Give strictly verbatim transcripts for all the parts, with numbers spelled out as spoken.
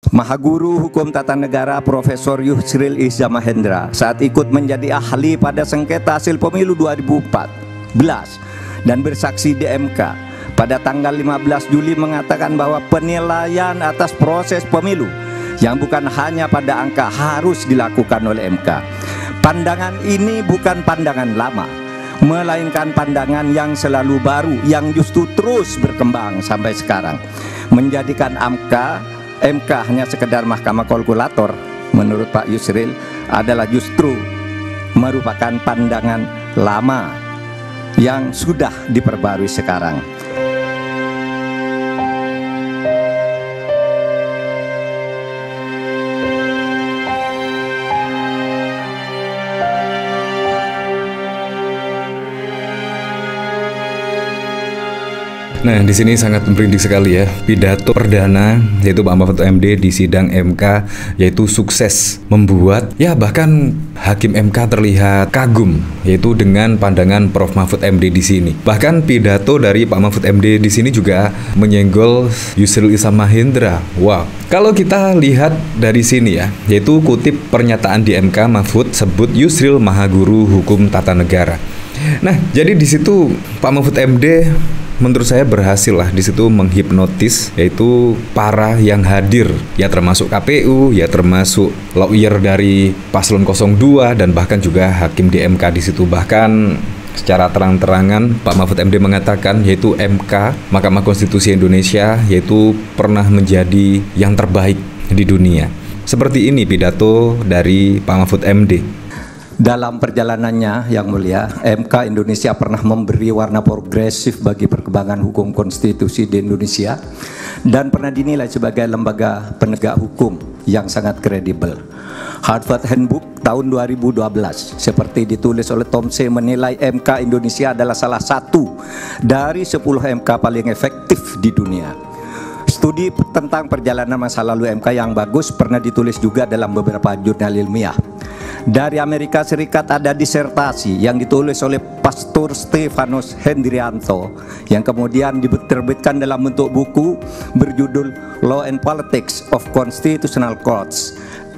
Mahaguru Hukum Tata Negara Profesor Yusril Iza Mahendra saat ikut menjadi ahli pada sengketa hasil pemilu dua ribu empat belas dan bersaksi di M K pada tanggal lima belas Juli mengatakan bahwa penilaian atas proses pemilu yang bukan hanya pada angka harus dilakukan oleh M K. Pandangan ini bukan pandangan lama, melainkan pandangan yang selalu baru, yang justru terus berkembang sampai sekarang, menjadikan M K M K hanya sekedar mahkamah kalkulator. Menurut Pak Yusril adalah justru merupakan pandangan lama yang sudah diperbarui sekarang. Nah, di sini sangat memperindik sekali ya pidato perdana yaitu Pak Mahfud M D di sidang M K, yaitu sukses membuat ya bahkan Hakim M K terlihat kagum yaitu dengan pandangan Profesor Mahfud M D di sini. Bahkan pidato dari Pak Mahfud M D di sini juga menyenggol Yusril Iza Mahendra. Wow. Kalau kita lihat dari sini ya, yaitu kutip pernyataan di M K, Mahfud sebut Yusril Mahaguru Hukum Tata Negara. Nah, jadi di situ Pak Mahfud M D menurut saya berhasil lah di situ menghipnotis yaitu para yang hadir, ya termasuk K P U, ya termasuk lawyer dari paslon nol dua dan bahkan juga hakim di M K di situ. Bahkan secara terang-terangan Pak Mahfud M D mengatakan yaitu M K, Mahkamah Konstitusi Indonesia, yaitu pernah menjadi yang terbaik di dunia. Seperti ini pidato dari Pak Mahfud M D. Dalam perjalanannya yang mulia, M K Indonesia pernah memberi warna progresif bagi perkembangan hukum konstitusi di Indonesia dan pernah dinilai sebagai lembaga penegak hukum yang sangat kredibel. Harvard Handbook tahun dua ribu dua belas seperti ditulis oleh Tom C menilai M K Indonesia adalah salah satu dari sepuluh M K paling efektif di dunia. Studi tentang perjalanan masa lalu M K yang bagus pernah ditulis juga dalam beberapa jurnal ilmiah. Dari Amerika Serikat ada disertasi yang ditulis oleh Pastor Stefanus Hendrianto yang kemudian diterbitkan dalam bentuk buku berjudul Law and Politics of Constitutional Courts,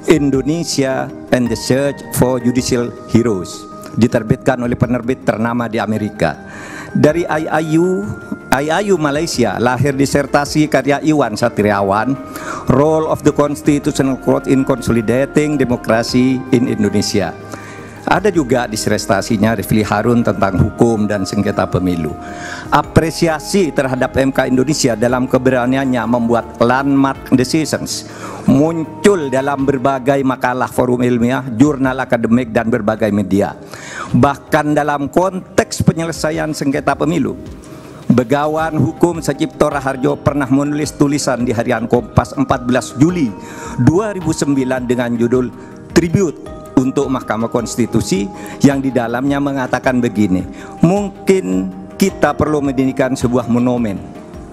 Indonesia and the Search for Judicial Heroes, diterbitkan oleh penerbit ternama di Amerika. Dari I I U I I U Malaysia lahir disertasi karya Iwan Satriawan, Role of the Constitutional Court in Consolidating Democracy in Indonesia. Ada juga disertasinya Rifli Harun tentang hukum dan sengketa pemilu. Apresiasi terhadap M K Indonesia dalam keberaniannya membuat landmark decisions muncul dalam berbagai makalah forum ilmiah, jurnal akademik dan berbagai media. Bahkan dalam konteks penyelesaian sengketa pemilu, Begawan Hukum Sacipto Raharjo pernah menulis tulisan di harian Kompas empat belas Juli dua ribu sembilan dengan judul Tribute untuk Mahkamah Konstitusi, yang di dalamnya mengatakan begini: mungkin kita perlu mendirikan sebuah monumen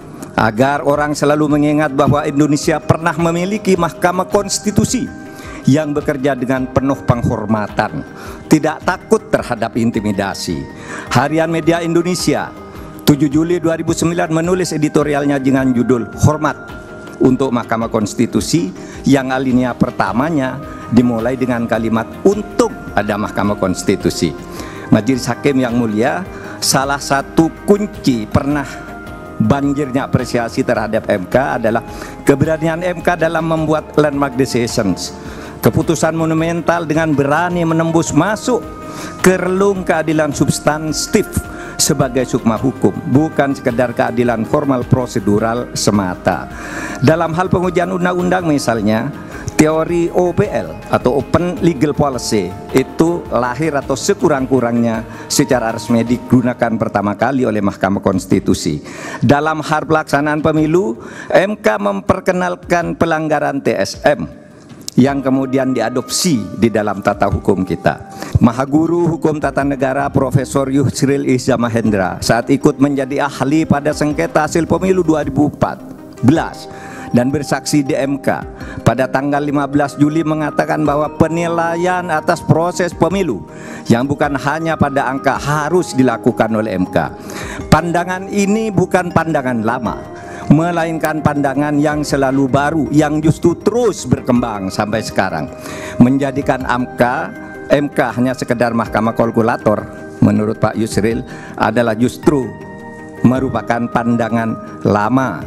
agar orang selalu mengingat bahwa Indonesia pernah memiliki Mahkamah Konstitusi yang bekerja dengan penuh penghormatan, tidak takut terhadap intimidasi. Harian Media Indonesia tujuh Juli dua ribu sembilan menulis editorialnya dengan judul Hormat untuk Mahkamah Konstitusi, yang alinea pertamanya dimulai dengan kalimat untung ada Mahkamah Konstitusi. Majelis Hakim yang mulia, salah satu kunci pernah banjirnya apresiasi terhadap M K adalah keberanian M K dalam membuat landmark decisions, keputusan monumental dengan berani menembus masuk ke relung keadilan substantif sebagai sukma hukum, bukan sekedar keadilan formal prosedural semata. Dalam hal pengujian undang-undang misalnya, teori O P L atau Open Legal Policy itu lahir atau sekurang-kurangnya secara resmi digunakan pertama kali oleh Mahkamah Konstitusi. Dalam hal pelaksanaan pemilu, M K memperkenalkan pelanggaran T S M yang kemudian diadopsi di dalam tata hukum kita. Mahaguru Hukum Tata Negara Profesor Yusril Iza Mahendra saat ikut menjadi ahli pada sengketa hasil pemilu dua ribu empat belas dan bersaksi di M K pada tanggal lima belas Juli mengatakan bahwa penilaian atas proses pemilu yang bukan hanya pada angka harus dilakukan oleh M K. Pandangan ini bukan pandangan lama, melainkan pandangan yang selalu baru, yang justru terus berkembang sampai sekarang, menjadikan M K M K hanya sekedar mahkamah kalkulator. Menurut Pak Yusril adalah justru merupakan pandangan lama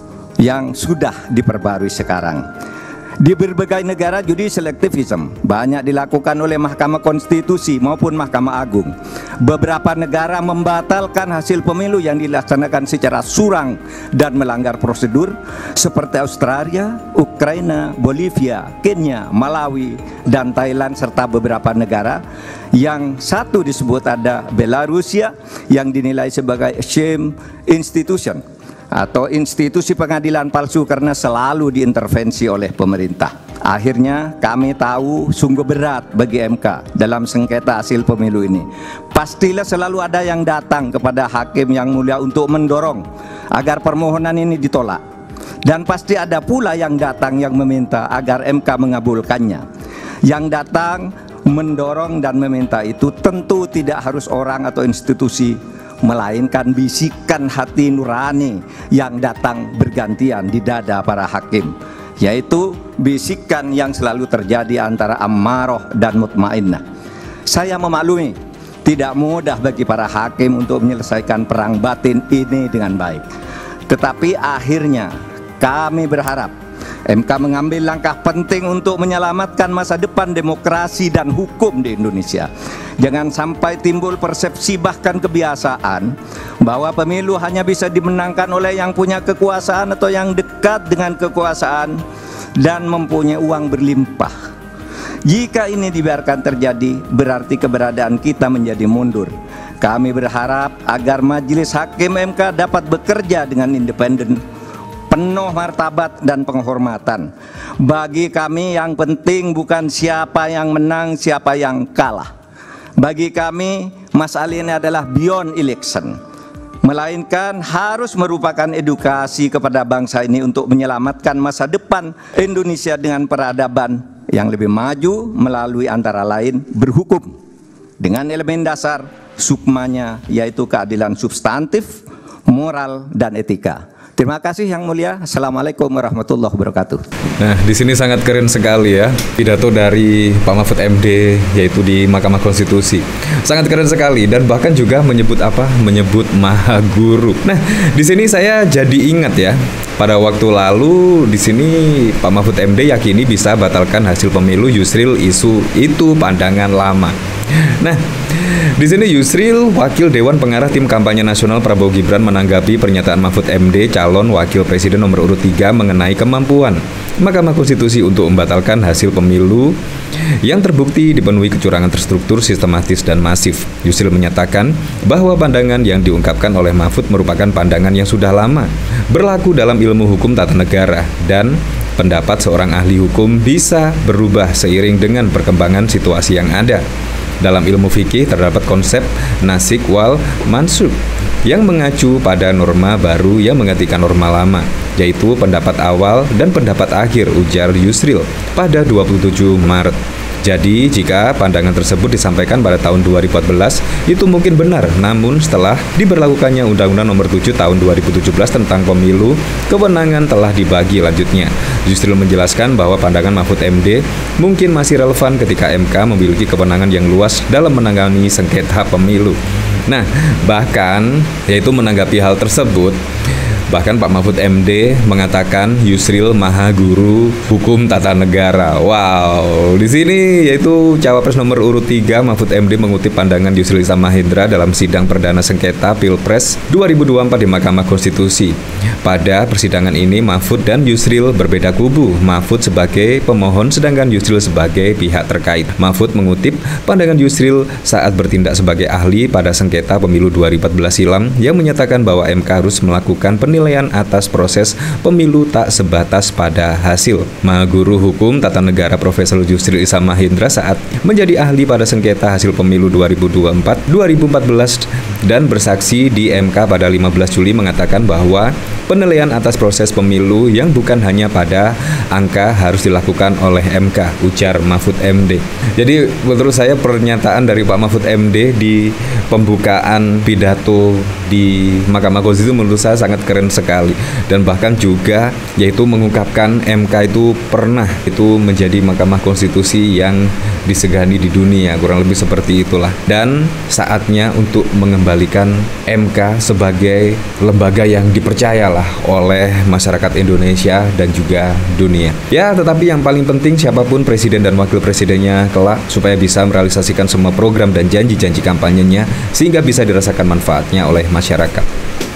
yang sudah diperbarui sekarang. Di berbagai negara judicial activism banyak dilakukan oleh Mahkamah Konstitusi maupun Mahkamah Agung. Beberapa negara membatalkan hasil pemilu yang dilaksanakan secara curang dan melanggar prosedur, seperti Australia, Ukraina, Bolivia, Kenya, Malawi, dan Thailand, serta beberapa negara yang satu disebut ada Belarusia yang dinilai sebagai shame institution atau institusi pengadilan palsu karena selalu diintervensi oleh pemerintah. Akhirnya kami tahu sungguh berat bagi M K dalam sengketa hasil pemilu ini. Pastilah selalu ada yang datang kepada hakim yang mulia untuk mendorong agar permohonan ini ditolak. Dan pasti ada pula yang datang yang meminta agar M K mengabulkannya. Yang datang mendorong dan meminta itu tentu tidak harus orang atau institusi, melainkan bisikan hati nurani yang datang bergantian di dada para hakim, yaitu bisikan yang selalu terjadi antara ammaroh dan mutmainnah. Saya memaklumi tidak mudah bagi para hakim untuk menyelesaikan perang batin ini dengan baik, tetapi akhirnya kami berharap M K mengambil langkah penting untuk menyelamatkan masa depan demokrasi dan hukum di Indonesia. Jangan sampai timbul persepsi bahkan kebiasaan bahwa pemilu hanya bisa dimenangkan oleh yang punya kekuasaan atau yang dekat dengan kekuasaan dan mempunyai uang berlimpah. Jika ini dibiarkan terjadi, berarti keberadaan kita menjadi mundur. Kami berharap agar Majelis Hakim M K dapat bekerja dengan independen, penuh martabat dan penghormatan. Bagi kami yang penting bukan siapa yang menang, siapa yang kalah. Bagi kami masalah ini adalah beyond election, melainkan harus merupakan edukasi kepada bangsa ini untuk menyelamatkan masa depan Indonesia dengan peradaban yang lebih maju melalui antara lain berhukum dengan elemen dasar sukmanya, yaitu keadilan substantif, moral, dan etika. Terima kasih Yang Mulia. Assalamualaikum warahmatullahi wabarakatuh. Nah, di sini sangat keren sekali ya pidato dari Pak Mahfud M D, yaitu di Mahkamah Konstitusi. Sangat keren sekali dan bahkan juga menyebut apa? Menyebut Maha Guru. Nah, di sini saya jadi ingat ya. Pada waktu lalu di sini Pak Mahfud M D yakini bisa batalkan hasil pemilu. Yusril isu itu pandangan lama. Nah, di sini Yusril, Wakil Dewan Pengarah Tim Kampanye Nasional Prabowo Gibran, menanggapi pernyataan Mahfud M D, calon wakil presiden nomor urut tiga, mengenai kemampuan Mahkamah Konstitusi untuk membatalkan hasil pemilu yang terbukti dipenuhi kecurangan terstruktur, sistematis, dan masif. Yusril menyatakan bahwa pandangan yang diungkapkan oleh Mahfud merupakan pandangan yang sudah lama berlaku dalam ilmu hukum tata negara, dan pendapat seorang ahli hukum bisa berubah seiring dengan perkembangan situasi yang ada. Dalam ilmu fikih terdapat konsep nasik wal mansuk yang mengacu pada norma baru yang menggantikan norma lama, yaitu pendapat awal dan pendapat akhir, ujar Yusril pada dua puluh tujuh Maret. Jadi, jika pandangan tersebut disampaikan pada tahun dua ribu empat belas, itu mungkin benar. Namun, setelah diberlakukannya Undang-Undang Nomor tujuh Tahun dua ribu tujuh belas tentang Pemilu, kewenangan telah dibagi lanjutnya. Yusril menjelaskan bahwa pandangan Mahfud M D mungkin masih relevan ketika M K memiliki kewenangan yang luas dalam menangani sengketa pemilu. Nah, bahkan yaitu menanggapi hal tersebut, bahkan Pak Mahfud M D mengatakan Yusril Maha Guru Hukum Tata Negara. Wow, di sini yaitu cawapres nomor urut tiga Mahfud M D mengutip pandangan Yusril Iza Mahendra dalam sidang perdana sengketa Pilpres dua ribu dua puluh empat di Mahkamah Konstitusi. Pada persidangan ini Mahfud dan Yusril berbeda kubu. Mahfud sebagai pemohon sedangkan Yusril sebagai pihak terkait. Mahfud mengutip pandangan Yusril saat bertindak sebagai ahli pada sengketa pemilu dua ribu empat belas silam yang menyatakan bahwa M K harus melakukan penilaian penilaian atas proses pemilu tak sebatas pada hasil. Maha Guru Hukum Tata Negara Profesor Yusril Iza Mahendra saat menjadi ahli pada sengketa hasil pemilu dua ribu dua puluh empat dua ribu empat belas dan bersaksi di M K pada lima belas Juli mengatakan bahwa penilaian atas proses pemilu yang bukan hanya pada angka harus dilakukan oleh M K, ujar Mahfud M D. Jadi menurut saya pernyataan dari Pak Mahfud M D di pembukaan pidato di Mahkamah Konstitusi menurut saya sangat keren sekali, dan bahkan juga yaitu mengungkapkan M K itu pernah itu menjadi Mahkamah Konstitusi yang disegani di dunia, kurang lebih seperti itulah. Dan saatnya untuk mengembalikan M K sebagai lembaga yang dipercayalah oleh masyarakat Indonesia dan juga dunia. Ya, tetapi yang paling penting siapapun presiden dan wakil presidennya kelak supaya bisa merealisasikan semua program dan janji-janji kampanyenya sehingga bisa dirasakan manfaatnya oleh masyarakat.